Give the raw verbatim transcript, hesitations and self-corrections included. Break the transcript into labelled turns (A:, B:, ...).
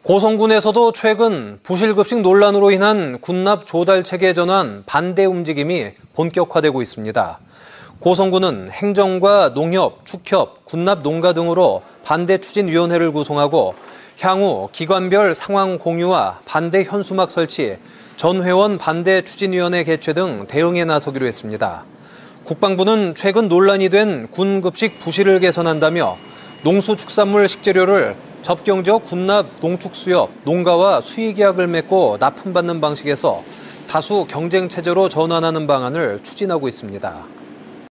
A: 고성군에서도 최근 부실급식 논란으로 인한 군납 조달 체계 전환 반대 움직임이 본격화되고 있습니다. 고성군은 행정과 농협, 축협, 군납 농가 등으로 반대 추진위원회를 구성하고 향후 기관별 상황 공유와 반대 현수막 설치, 전 회원 반대 추진위원회 개최 등 대응에 나서기로 했습니다. 국방부는 최근 논란이 된 군급식 부실을 개선한다며 농수축산물 식재료를 접경지역 군납 농축수협, 농가와 수의계약을 맺고 납품받는 방식에서 다수 경쟁체제로 전환하는 방안을 추진하고 있습니다.